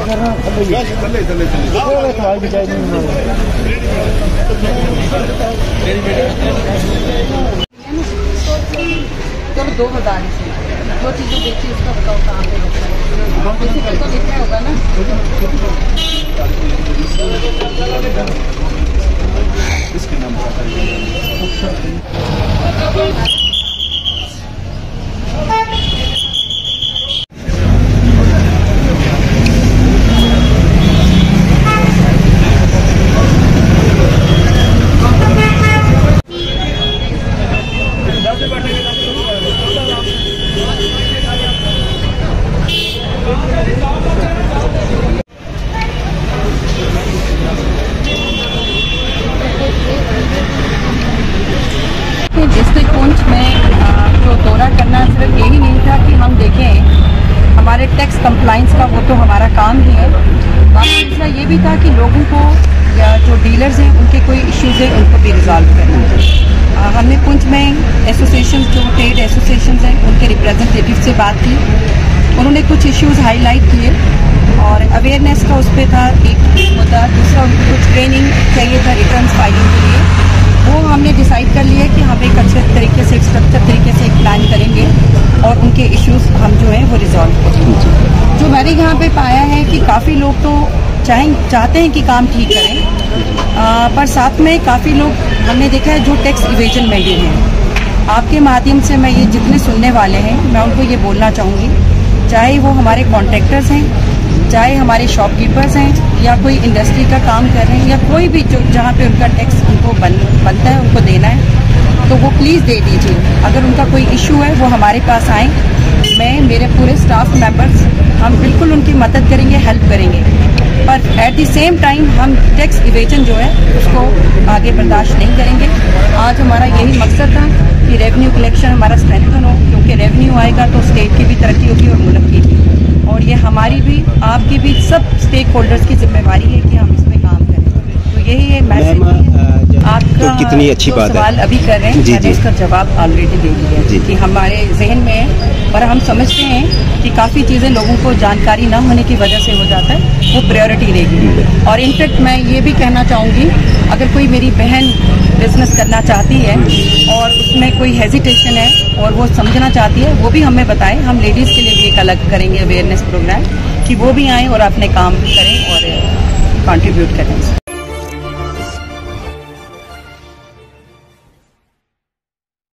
चलो 2000 जो चीज़ें देखी उसका बताओ कहाँ पे जैसे कल तो देखना होगा ना। डिस्ट्रिक्ट पुंछ में जो दौरा करना सिर्फ यही नहीं था कि हम देखें हमारे टैक्स कंप्लाइंस का, वो तो हमारा काम ही है। बाकी दूसरा ये भी था कि लोगों को या जो डीलर्स हैं उनके कोई इश्यूज़ हैं उनको भी रिजॉल्व करना। हमने पुंछ में एसोसिएशन, जो ट्रेड एसोसिएशन हैं उनके रिप्रेजेंटेटिव से बात की। उन्होंने कुछ इश्यूज़ हाईलाइट किए और अवेयरनेस का उस पर था एक मुद्दा। दूसरा उनको कुछ ट्रेनिंग चाहिए था रिटर्न फाइलिंग के लिए। वो हमने डिसाइड कर लिया कि हम एक अच्छे तरीके से, एक स्ट्रक्चर तरीके से एक प्लान करेंगे और उनके इश्यूज़ हम जो हैं वो रिजॉल्व करेंगे। जो मैंने यहाँ पे पाया है कि काफ़ी लोग तो चाहते हैं कि काम ठीक करें, पर साथ में काफ़ी लोग हमने देखा है जो टैक्स इवेजन में भी हैं। आपके माध्यम से मैं ये जितने सुनने वाले हैं मैं उनको ये बोलना चाहूँगी, चाहे वो हमारे कॉन्ट्रैक्टर्स हैं, चाहे हमारे शॉपकीपर्स हैं, या कोई इंडस्ट्री का काम कर रहे हैं, या कोई भी जो जहाँ पे उनका टैक्स उनको बनता है, उनको देना है, तो वो प्लीज़ दे दीजिए। अगर उनका कोई इशू है वो हमारे पास आए, मैं, मेरे पूरे स्टाफ मेंबर्स, हम बिल्कुल उनकी मदद करेंगे, हेल्प करेंगे। पर एट द सेम टाइम हम टैक्स इवेजन जो है उसको आगे बर्दाश्त नहीं करेंगे। आज हमारा यही मकसद था कि रेवेन्यू कलेक्शन हमारा स्ट्रेंथन हो, क्योंकि रेवेन्यू आएगा तो स्टेट की भी तरक्की होगी और मुल्क की भी, और ये हमारी भी, आपकी भी, सब स्टेक होल्डर्स की जिम्मेवारी है कि हम इसमें काम करें। तो यही है मैसेज। आपका तो कितनी अच्छी बात सवाल अभी कर रहे हैं, मैंने उसका जवाब ऑलरेडी दे दिया कि हमारे जहन में है, पर हम समझते हैं कि काफ़ी चीज़ें लोगों को जानकारी न होने की वजह से हो जाता है, वो प्रायोरिटी रहेगी। और इनफैक्ट मैं ये भी कहना चाहूँगी, अगर कोई मेरी बहन बिजनेस करना चाहती है और उसमें कोई हेजिटेशन है और वो समझना चाहती है, वो भी हमें बताएं। हम लेडीज़ के लिए भी एक अलग करेंगे अवेयरनेस प्रोग्राम कि वो भी आएँ और अपने काम करें और कंट्रीब्यूट करें।